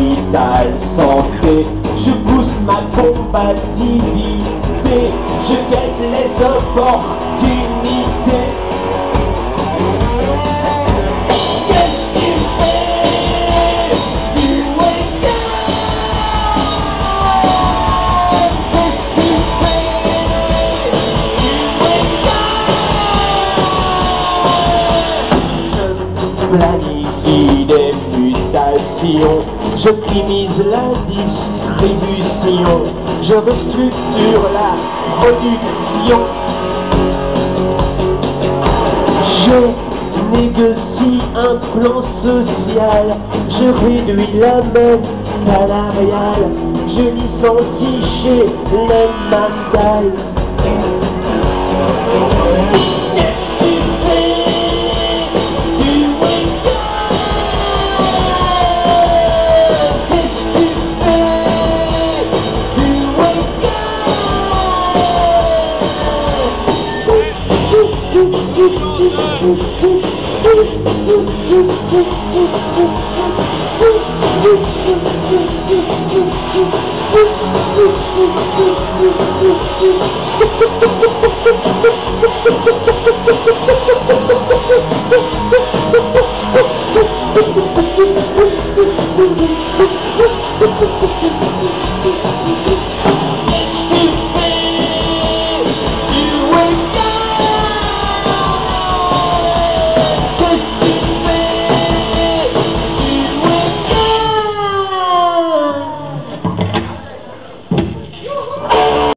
vitale santé. Je pousse ma combativité, je guette les opportunités. Qu'est-ce que tu fais du wake-up? Qu'est-ce que tu fais du wake-up? Je planifie des mutations, j'optimise la distribution, je restructure la production. Je négocie un plan social, je réduis la masse salariale, je licencie chez les mandales.